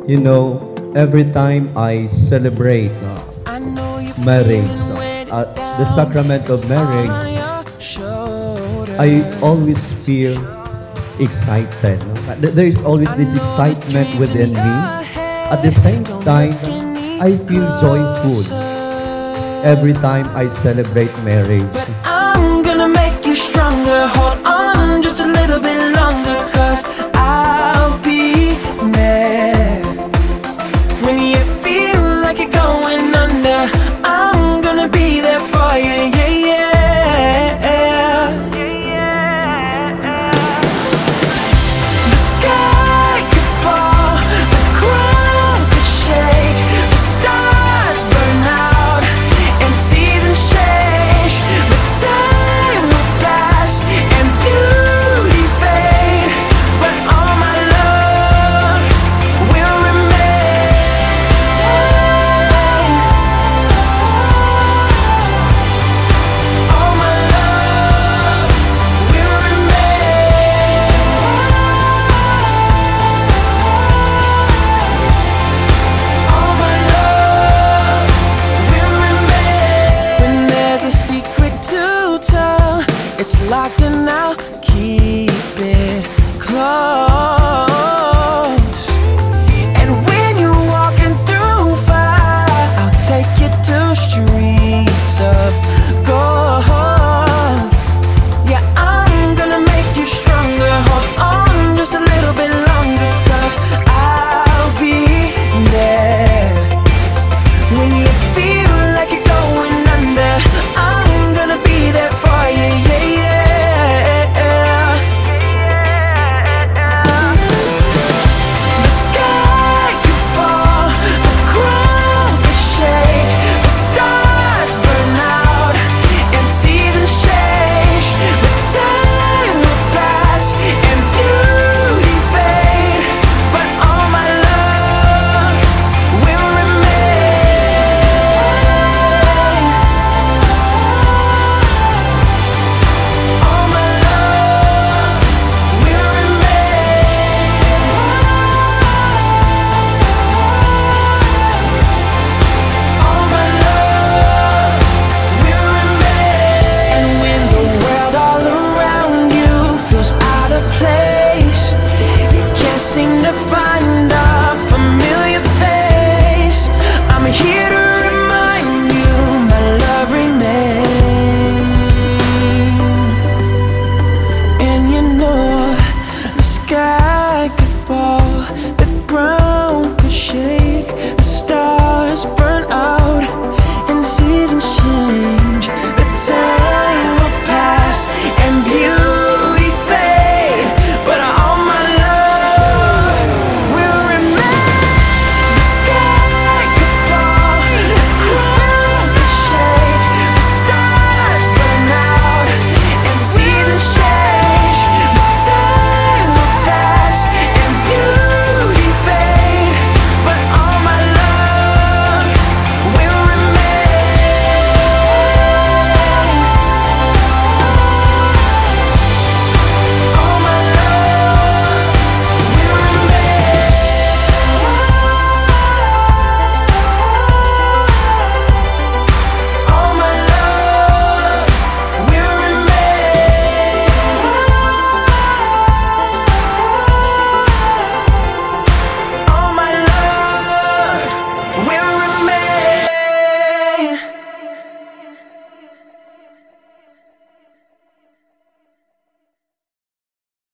You know, every time I celebrate marriage, the sacrament of marriage, I always feel excited. There is always this excitement within me. At the same time, I feel joyful every time I celebrate marriage. But I'm gonna make you stronger. Hold on just a little bit longer, 'cause I'll be there when you feel like you're going under. I'm gonna be there for you, yeah, yeah. The sky could fall, the ground could shake, the stars burn out and seasons change, but time will pass and beauty fade, but all my love will remain. All my love will remain. All my love will remain. When there's a secret to tell, it's locked and I'll keep it.